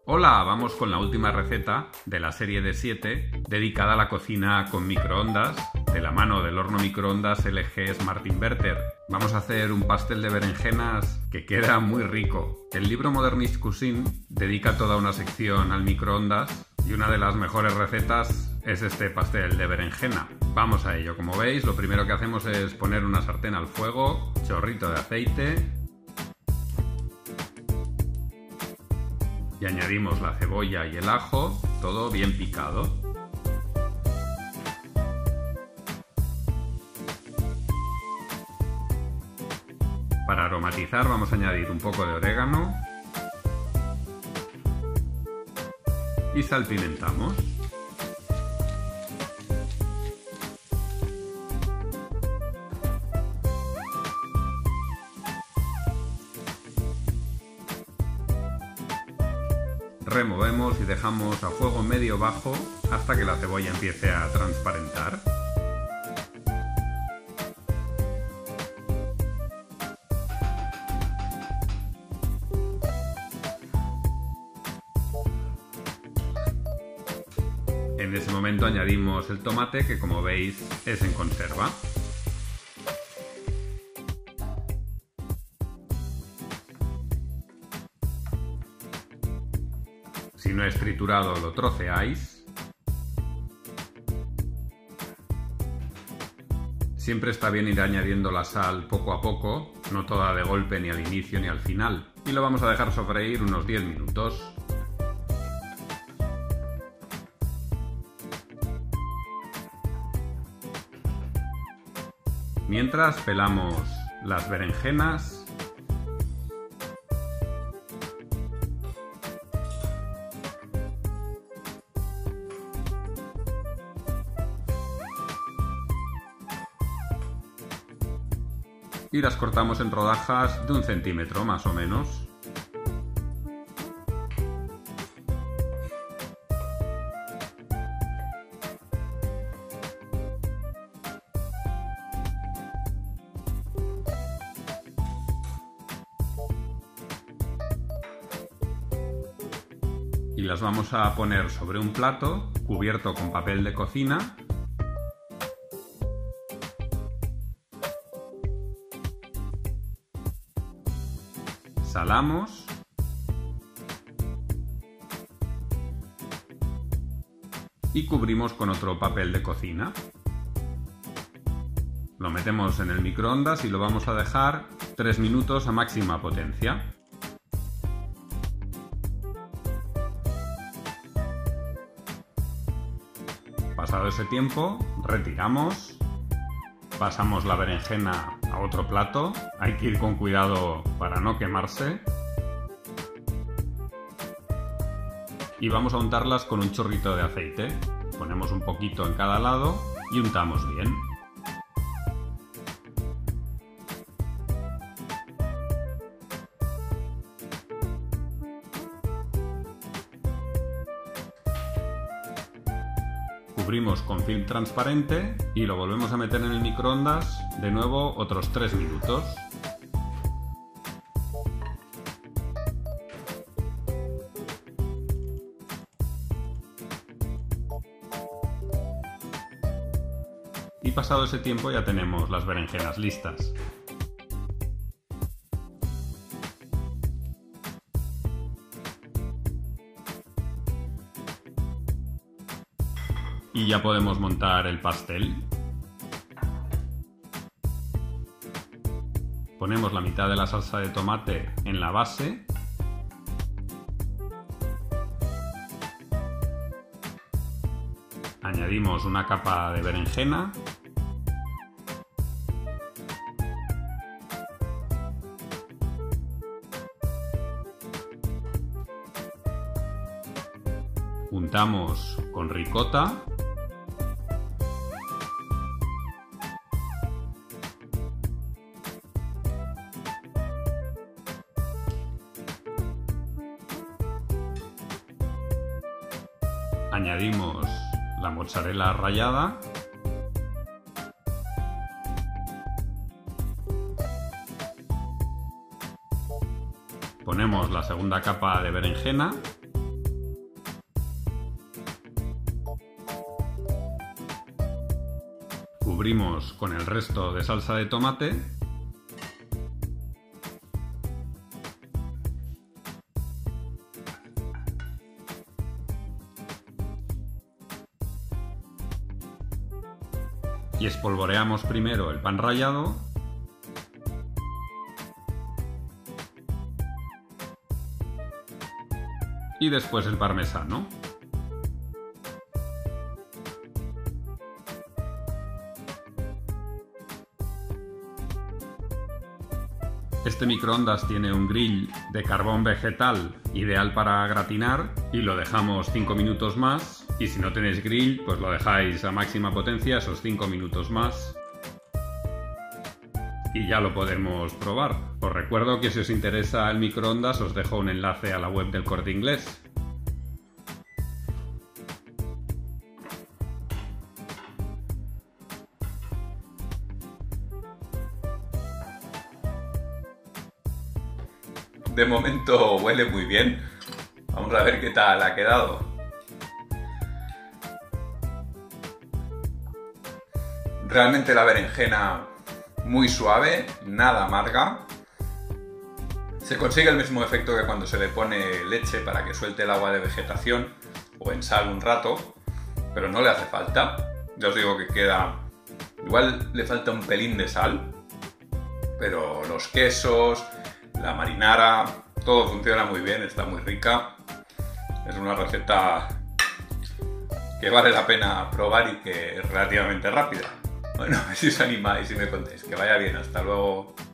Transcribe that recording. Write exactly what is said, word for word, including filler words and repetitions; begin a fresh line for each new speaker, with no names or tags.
Hola, vamos con la última receta de la serie de siete dedicada a la cocina con microondas de la mano del horno microondas L G Smart Inverter. Vamos a hacer un pastel de berenjenas que queda muy rico. El libro Modernist Cuisine dedica toda una sección al microondas y una de las mejores recetas es este pastel de berenjena. Vamos a ello. Como veis, lo primero que hacemos es poner una sartén al fuego, chorrito de aceite y añadimos la cebolla y el ajo, todo bien picado. Para aromatizar vamos a añadir un poco de orégano y salpimentamos. Removemos y dejamos a fuego medio bajo hasta que la cebolla empiece a transparentar. En ese momento añadimos el tomate, que como veis es en conserva. Si no es triturado, lo troceáis. Siempre está bien ir añadiendo la sal poco a poco, no toda de golpe ni al inicio ni al final. Y lo vamos a dejar sofreír unos diez minutos. Mientras pelamos las berenjenas. Y las cortamos en rodajas de un centímetro más o menos. Y las vamos a poner sobre un plato cubierto con papel de cocina. Salamos y cubrimos con otro papel de cocina. Lo metemos en el microondas y lo vamos a dejar tres minutos a máxima potencia. Pasado ese tiempo, retiramos, pasamos la berenjena a otro plato, hay que ir con cuidado para no quemarse. Y vamos a untarlas con un chorrito de aceite. Ponemos un poquito en cada lado y untamos bien. Cubrimos con film transparente y lo volvemos a meter en el microondas de nuevo otros tres minutos. Y pasado ese tiempo ya tenemos las berenjenas listas. Y ya podemos montar el pastel. Ponemos la mitad de la salsa de tomate en la base. Añadimos una capa de berenjena. Untamos con ricota. Añadimos la mozzarella rallada. Ponemos la segunda capa de berenjena cubrimos con el resto de salsa de tomate. Y espolvoreamos primero el pan rallado. Y después el parmesano. Este microondas tiene un grill de carbón vegetal ideal para gratinar y lo dejamos cinco minutos más, y si no tenéis grill pues lo dejáis a máxima potencia esos cinco minutos más y ya lo podemos probar. Os recuerdo que si os interesa el microondas os dejo un enlace a la web del Corte Inglés. De momento huele muy bien. Vamos a ver qué tal ha quedado. Realmente la berenjena muy suave, nada amarga. Se consigue el mismo efecto que cuando se le pone leche para que suelte el agua de vegetación o en sal un rato, pero no le hace falta. Ya os digo que queda... Igual le falta un pelín de sal, pero los quesos, la marinara, todo funciona muy bien, está muy rica. Es una receta que vale la pena probar y que es relativamente rápida. Bueno, si os animáis y me contáis. Que vaya bien, hasta luego.